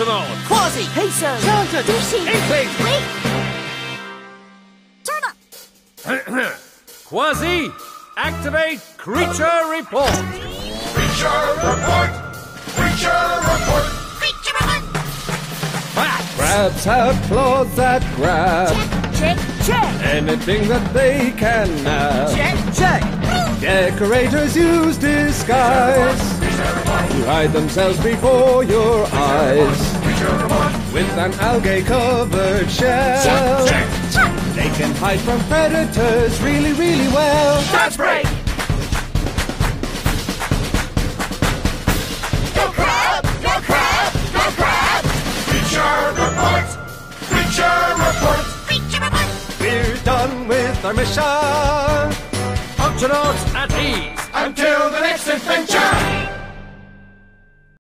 Octonauts! Quasi! Peso! Charlton! Dishy! Inkling! Wait! Turn up! Quasi, activate Creature Report! Creature report! Creature report! Creature report! Crabs have claws that grab Check, check! anything that they can nab. Check, check! Decorators use disguise to hide themselves before your eyes. With an algae-covered shell, they can hide from predators really, really well. Dance break! Go crab! Go crab! Go crab! Creature report! Creature report! Creature report! We're done with our mission. Octonauts at ease! Until the next adventure!